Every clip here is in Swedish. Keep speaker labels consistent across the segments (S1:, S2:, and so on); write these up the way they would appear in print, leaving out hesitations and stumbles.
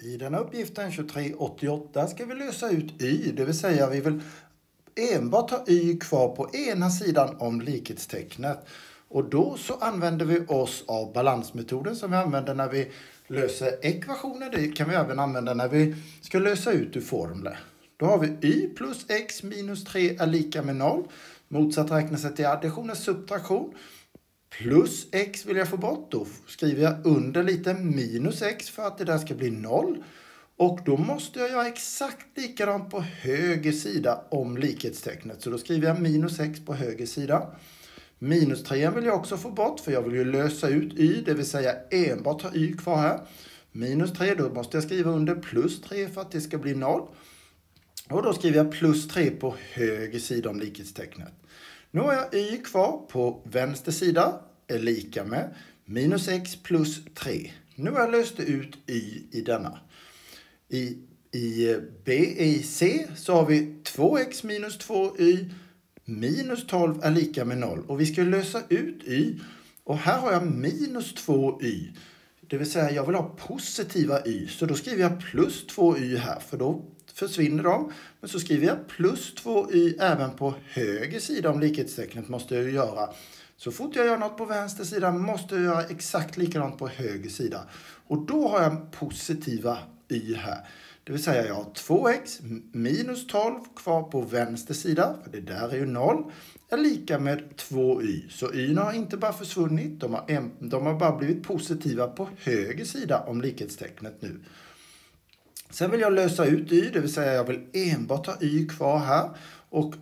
S1: I denna uppgiften 2388 ska vi lösa ut y, det vill säga vi vill enbart ha y kvar på ena sidan om likhetstecknet. Och då så använder vi oss av balansmetoden som vi använder när vi löser ekvationer. Det kan vi även använda när vi ska lösa ut ur formler. Då har vi y plus x minus 3 är lika med 0. Motsatt räknesätt till addition är subtraktion. Plus x vill jag få bort. Då skriver jag under lite minus x för att det där ska bli 0. Och då måste jag göra exakt likadant på höger sida om likhetstecknet. Så då skriver jag minus x på höger sida. Minus 3 vill jag också få bort för jag vill ju lösa ut y. Det vill säga enbart ha y kvar här. Minus 3, då måste jag skriva under plus 3 för att det ska bli 0. Och då skriver jag plus 3 på höger sida om likhetstecknet. Nu har jag y kvar på vänster sida är lika med minus x plus 3. Nu har jag löst ut y i denna. I C så har vi 2x minus 2y minus 12 är lika med 0. Och vi ska lösa ut y. Och här har jag minus 2y. Det vill säga jag vill ha positiva y. Så då skriver jag plus 2y här. För då försvinner de. Men så skriver jag plus 2y även på höger sida om likhetstecknet måste jag göra. Så fort jag gör något på vänster sida måste jag göra exakt likadant på höger sida. Och då har jag positiva y här. Det vill säga jag har 2x minus 12 kvar på vänster sida. För det där är ju 0. Är lika med 2y. Så y har inte bara försvunnit. De har bara blivit positiva på höger sida om likhetstecknet nu. Sen vill jag lösa ut y. Det vill säga jag vill enbart ha y kvar här. Och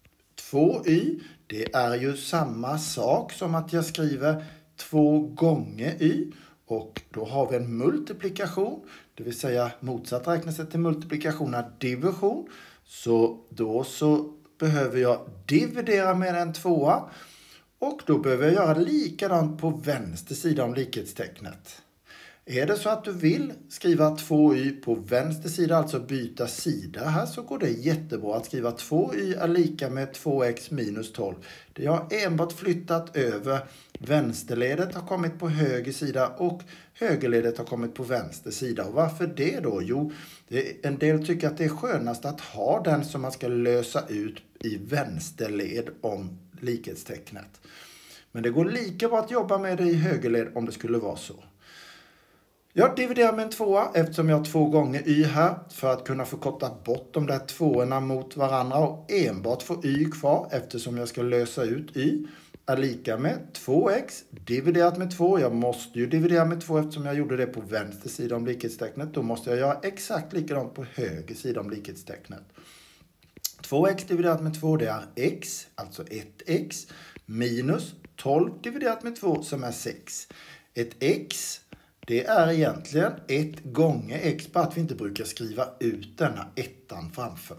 S1: 2y. Det är ju samma sak som att jag skriver 2 gånger y. Och då har vi en multiplikation. Det vill säga motsatt räknesätt till multiplikation är division. Så då så behöver jag dividera med en 2. Och då behöver jag göra likadant på vänster sida om likhetstecknet. Är det så att du vill skriva 2y på vänster sida, alltså byta sida här, så går det jättebra att skriva 2y är lika med 2x minus 12. Det har enbart flyttat över vänsterledet har kommit på höger sida och högerledet har kommit på vänster sida. Och varför det då? Jo, en del tycker att det är skönast att ha den som man ska lösa ut i vänsterled om likhetstecknet. Men det går lika bra att jobba med det i högerled om det skulle vara så. Jag dividerar med en 2 eftersom jag har 2 gånger y här för att kunna förkorta bort de där 2:orna mot varandra och enbart få y kvar eftersom jag ska lösa ut y är lika med 2x dividerat med 2. Jag måste ju dividera med 2 eftersom jag gjorde det på vänster sida om likhetstecknet. Då måste jag göra exakt likadant på höger sida om likhetstecknet. 2x dividerat med 2 det är x, alltså 1x minus 12 dividerat med 2 som är 6. Ett x det är egentligen 1 gånger x, bara att vi inte brukar skriva ut denna ettan framför.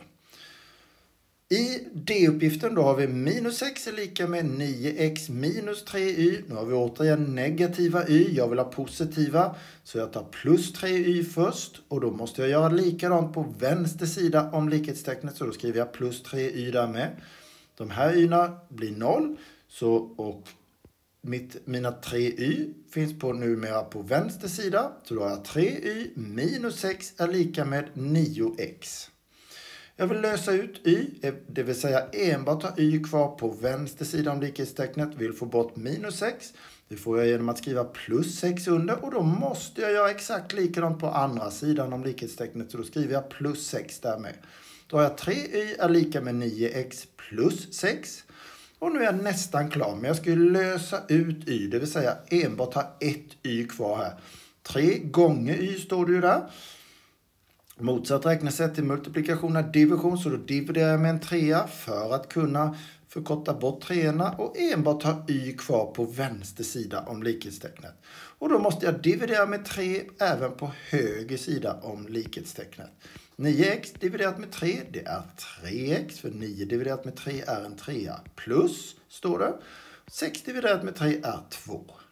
S1: I D-uppgiften då har vi minus 6 är lika med 9x minus 3y. Nu har vi återigen negativa y, jag vill ha positiva. Så jag tar plus 3y först och då måste jag göra likadant på vänster sida om likhetstecknet. Så då skriver jag plus 3y där med. De här y'na blir 0 och mina 3y finns på numera på vänster sida. Så då har jag 3y minus 6 är lika med 9x. Jag vill lösa ut y, det vill säga enbart ha y kvar på vänster sida om likhetstecknet. Vill få bort minus 6. Det får jag genom att skriva plus 6 under. Och då måste jag göra exakt likadant på andra sidan om likhetstecknet. Så då skriver jag plus 6 där med. Då har jag 3y är lika med 9x plus 6. Och nu är jag nästan klar. Men jag ska ju lösa ut y. Det vill säga enbart ha ett y kvar här. 3 gånger y står det ju där. Motsatt räknesätt till multiplikation är division. Så då dividerar jag med en 3 för att kunna förkorta bort 3:orna. Och enbart ha y kvar på vänster sida om likhetstecknet. Och då måste jag dividera med 3 även på höger sida om likhetstecknet. 9x dividerat med 3 det är 3x. För 9 dividerat med 3 är en 3. Plus står det. 6 dividerat med 3 är 2.